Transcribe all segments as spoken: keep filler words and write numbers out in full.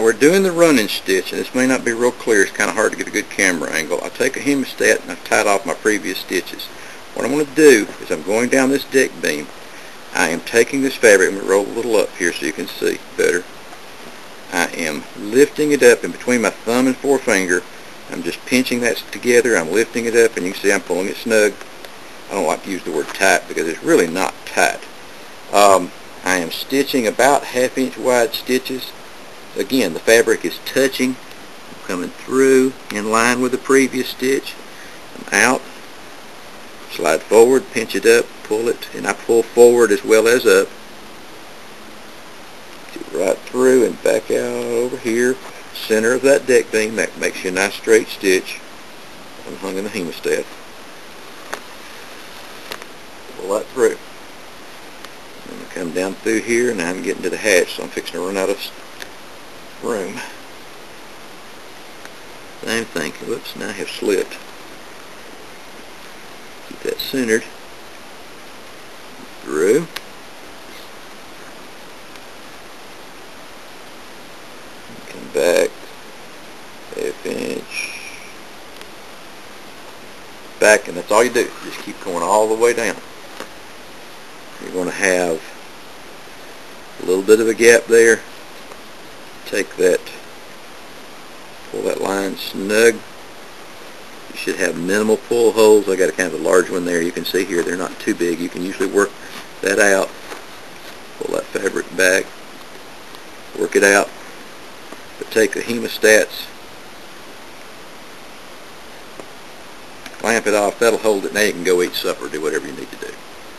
we're doing the running stitch, and this may not be real clear. It's kind of hard to get a good camera angle. I take a hemostat and I've tied off my previous stitches. What I'm going to do is I'm going down this deck beam. I am taking this fabric. I'm going to roll a little up here so you can see better. I am lifting it up in between my thumb and forefinger. I'm just pinching that together. I'm lifting it up, and you can see I'm pulling it snug. I don't like to use the word tight because it's really not tight. Um, I am stitching about half inch wide stitches. Again, the fabric is touching, coming through in line with the previous stitch. I'm out, slide forward, pinch it up, pull it, and I pull forward as well as up. Get right through and back out over here, center of that deck beam. That makes you a nice straight stitch. I'm hung in the hemostat. Pull that through. I'm going to come down through here, and I'm getting to the hatch, so I'm fixing to run out of room. Same thing. Whoops, now I have slipped. Keep that centered. Through. Come back. Half inch. Back, and that's all you do. Just keep going all the way down. You're going to have a little bit of a gap there. Take that, pull that line snug. You should have minimal pull holes. I got a kind of a large one there. You can see here they're not too big. You can usually work that out. Pull that fabric back, work it out. But take the hemostats, clamp it off. That'll hold it. Now you can go eat supper, do whatever you need to do.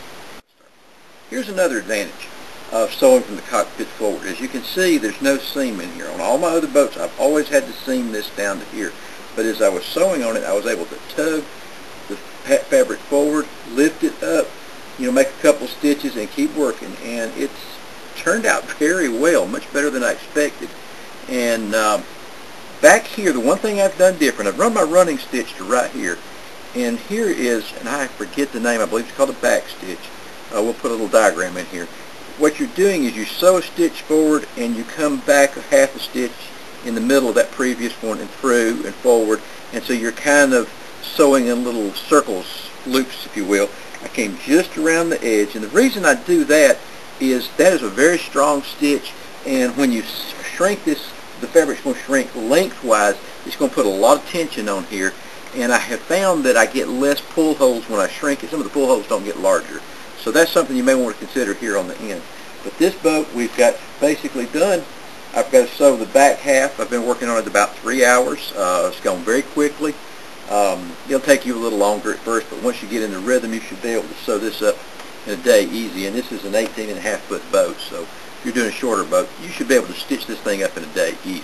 Here's another advantage of sewing from the cockpit forward. As you can see, there's no seam in here. On all my other boats, I've always had to seam this down to here. But as I was sewing on it, I was able to tug the fabric forward, lift it up, you know, make a couple stitches and keep working. And it's turned out very well, much better than I expected. And um, back here, the one thing I've done different, I've run my running stitch to right here. And here is, and I forget the name, I believe it's called a back stitch. Uh, we'll put a little diagram in here. What you're doing is you sew a stitch forward and you come back a half a stitch in the middle of that previous one and through and forward, and so you're kind of sewing in little circles, loops if you will. I came just around the edge, and the reason I do that is that is a very strong stitch, and when you shrink this, the fabric's going to shrink lengthwise. It's going to put a lot of tension on here, and I have found that I get less pull holes when I shrink it. Some of the pull holes don't get larger. So that's something you may want to consider here on the end. But this boat we've got basically done. I've got to sew the back half. I've been working on it about three hours. Uh, it's gone very quickly. Um, it'll take you a little longer at first, but once you get in the rhythm, you should be able to sew this up in a day easy. And this is an eighteen and a half foot boat, so if you're doing a shorter boat, you should be able to stitch this thing up in a day easy.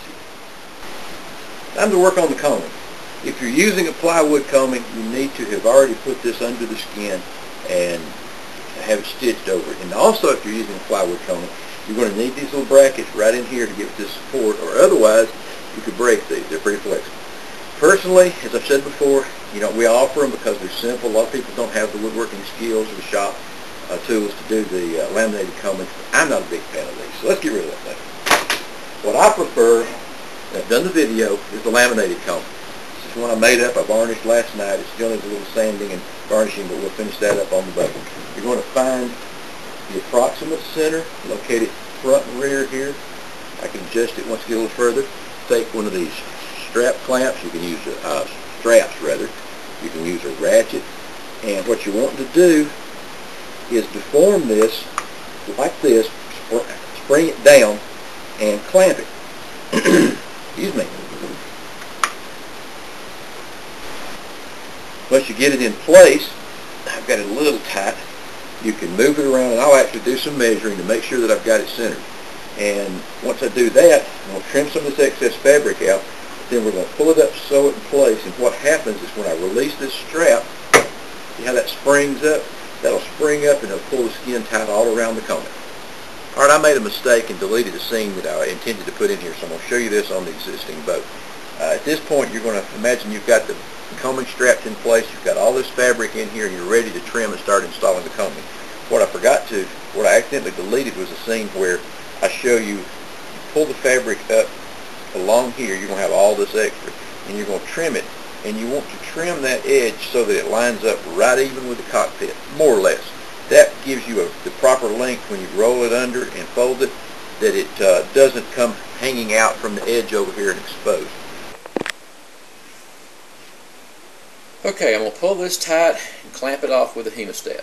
Time to work on the combing. If you're using a plywood combing, you need to have already put this under the skin and have it stitched over it. And also, if you're using a plywood combing, you're going to need these little brackets right in here to give it this support, or otherwise you could break these. They're pretty flexible. Personally, as I've said before, you know, we offer them because they're simple. A lot of people don't have the woodworking skills or the shop uh, tools to do the uh, laminated combings. I'm not a big fan of these, so let's get rid of that thing. What I prefer, and I've done the video, is the laminated combing. This is one I made up. I varnished last night. It still needs a little sanding and varnishing, but we'll finish that up on the boat. You're going to find the approximate center, locate it front and rear here. I can adjust it once you get a little further. Take one of these strap clamps. You can use uh, straps rather. You can use a ratchet. And what you're wanting to do is deform this like this, spring it down, and clamp it. Excuse me. Once you get it in place, I've got it a little tight. You can move it around, and I'll actually do some measuring to make sure that I've got it centered. And once I do that, I'm going to trim some of this excess fabric out. Then we're going to pull it up, sew it in place. And what happens is when I release this strap, see how that springs up? That'll spring up and it'll pull the skin tight all around the combing. Alright, I made a mistake and deleted a seam that I intended to put in here, so I'm going to show you this on the existing boat. Uh, at this point, you're going to imagine you've got the combing strapped in place, you've got all this fabric in here, and you're ready to trim and start installing the combing. What I forgot to, what I accidentally deleted was a scene where I show you, you pull the fabric up along here, you're going to have all this extra, and you're going to trim it, and you want to trim that edge so that it lines up right even with the cockpit, more or less. That gives you a, the proper length when you roll it under and fold it, that it uh, doesn't come hanging out from the edge over here and exposed. Okay, I'm going to pull this tight and clamp it off with a hemostat.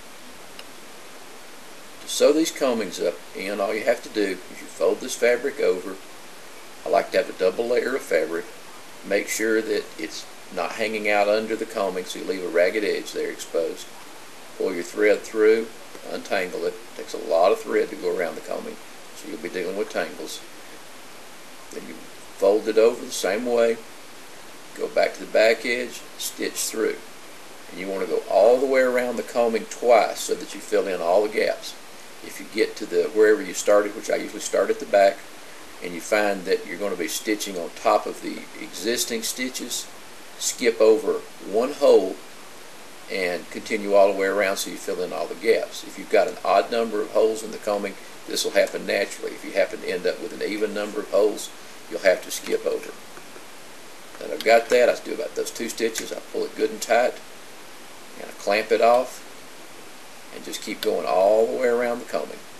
To sew these combings up in, all you have to do is you fold this fabric over. I like to have a double layer of fabric. Make sure that it's not hanging out under the combing, so you leave a ragged edge there exposed. Pull your thread through, untangle it. It takes a lot of thread to go around the combing, so you'll be dealing with tangles. Then you fold it over the same way. Go back to the back edge, stitch through. And you want to go all the way around the combing twice so that you fill in all the gaps. If you get to the wherever you started, which I usually start at the back, and you find that you're going to be stitching on top of the existing stitches, skip over one hole and continue all the way around so you fill in all the gaps. If you've got an odd number of holes in the combing, this will happen naturally. If you happen to end up with an even number of holes, you'll have to skip over. And I've got that. I do about those two stitches. I pull it good and tight, and I clamp it off, and just keep going all the way around the combing.